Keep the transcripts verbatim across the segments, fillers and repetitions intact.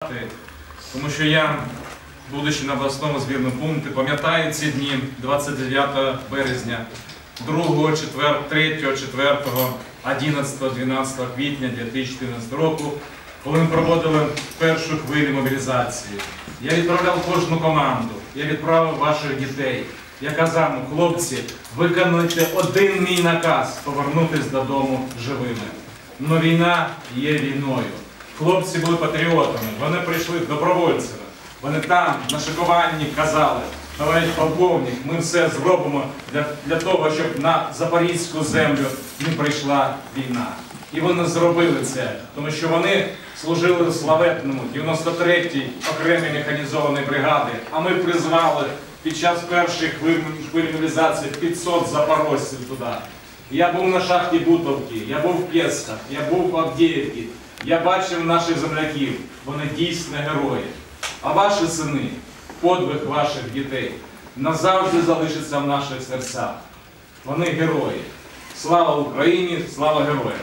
сказати, тому що я, будучи на обласному збірному пункті, пам'ятаю ці дні двадцять дев'ятого березня, другого, третього, четвертого, одинадцятого, дванадцятого квітня дві тисячі чотирнадцятого року, коли ми проводили першу хвилю мобілізації. Я відправляв кожну команду, я відправив ваших дітей. Я казав, хлопці, виконуйте один мій наказ – повернутися додому живими. Но війна є війною. Хлопці були патріотами, вони прийшли добровольцями. Вони там, на шикуванні, казали, товариш полковник, ми все зробимо для, для того, щоб на запорізьку землю не прийшла війна. І вони зробили це, тому що вони служили в славетному дев'яносто третій окремій механізованій бригаді, а ми призвали під час першої хвилі мобілізації п'ятсот запорожців туди. Я був на шахті Бутовки, я був в Пєсках, я був в Авдіївці, я бачив наших земляків, вони дійсно герої. А ваші сини, подвиг ваших дітей, назавжди залишиться в наших серцях. Вони герої. Слава Україні, слава героям!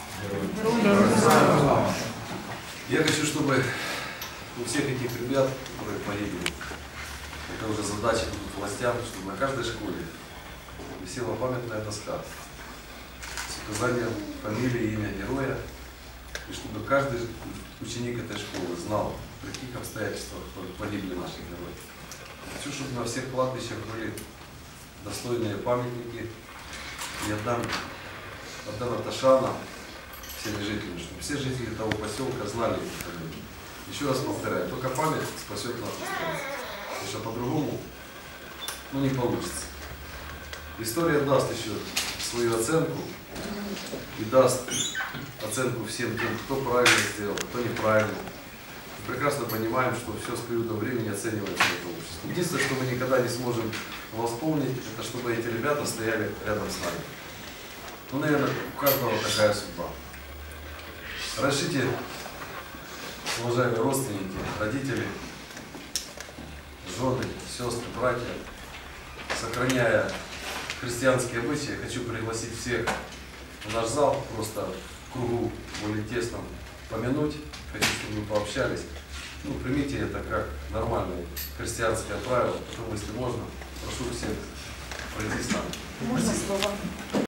Я хочу, чтобы у всех этих ребят, которые погибли, это уже задача тут властям, чтобы на каждой школе висела памятная доска с указанием фамилии, имя героя, и чтобы каждый ученик этой школы знал, в каких обстоятельствах погибли наши герои. Хочу, чтобы на всех кладбищах были достойные памятники, и отдам, отдам от Ашана всеми жителями, чтобы все жители того поселка знали эту фамилию. Еще раз повторяю, только память спасет нашу страну. Потому что по-другому ну, не получится. История даст еще свою оценку и даст оценку всем тем, кто правильно сделал, кто неправильно. Мы прекрасно понимаем, что все с периодом времени оценивается это общество. Единственное, что мы никогда не сможем восполнить, это чтобы эти ребята стояли рядом с нами. Ну, наверное, у каждого такая судьба. Разрешите, уважаемые родственники, родители, жены, сестры, братья, сохраняя христианские обычаи, хочу пригласить всех в наш зал, просто в кругу более тесном помянуть, хочу, чтобы мы пообщались. Ну, примите это как нормальное христианское правило, потом, если можно, прошу всех пройти с нами. Можно слово?